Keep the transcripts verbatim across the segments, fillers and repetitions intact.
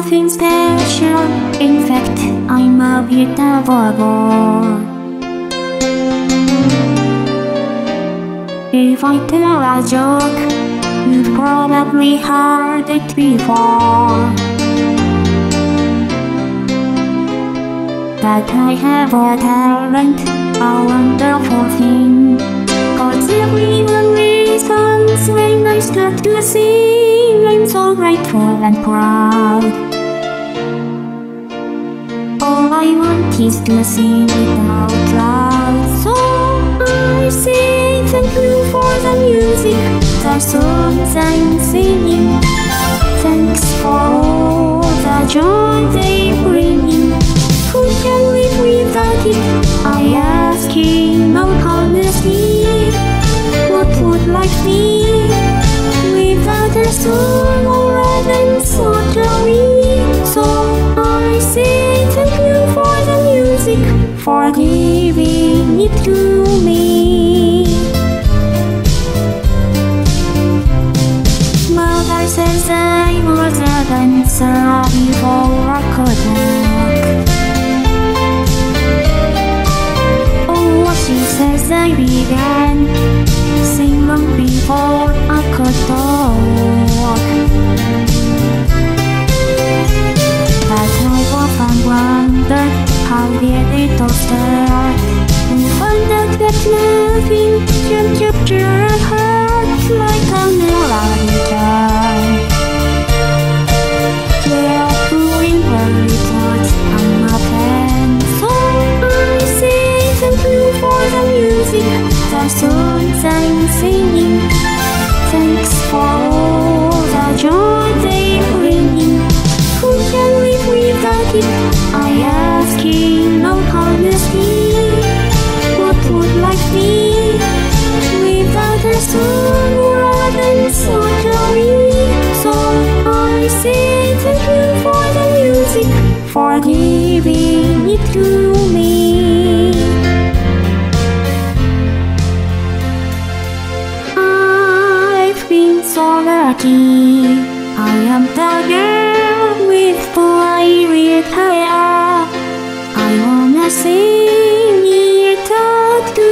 nothing special. In fact, I'm a bit overboard. If I tell a joke, you've probably heard it before. But I have a talent, a wonderful thing. 'Cause everyone listens when I start to sing. I'm so grateful and proud. All I want is to sing it out loud. So I say thank you for the music, the songs I'm singing. Thanks for all the joy they bring in. Who can live without it? I ask in all honesty. What would life be without a song or a dance or joy? So I say thank you for the music, for giving it to me. Mother says I was a dancer before I could walk. She says I began sing long before I could talk. But I've often wondered, how did it all start? And found out that nothing can capture a heart like a melody time. Yeah, who really thought I'm a fan? So I say thank you for the music, the songs I'm singing. Thanks for all the joy they bring in. Who can live without it? I ask in all honesty. What would life be without a song or a dance or joy? So I say thank you for the music, for giving it to me. So lucky, I am the girl with pirate hair. I wanna sing it out to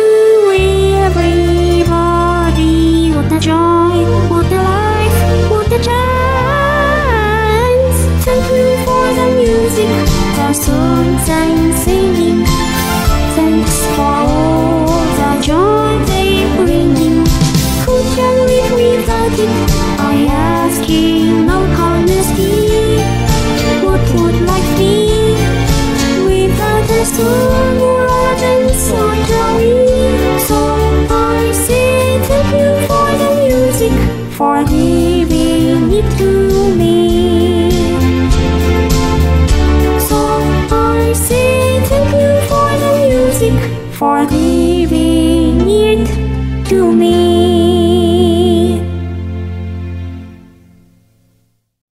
everybody. What a joy, what a life, what a chance. Thank you for the music, the songs I'm singing. Thanks for all the joy they bring in. Who can live without it? I ask in all honesty. What would life be without a song or a dance or joy? So I say thank you for the music, for giving it to me. So I say thank you for the music, for giving it to me.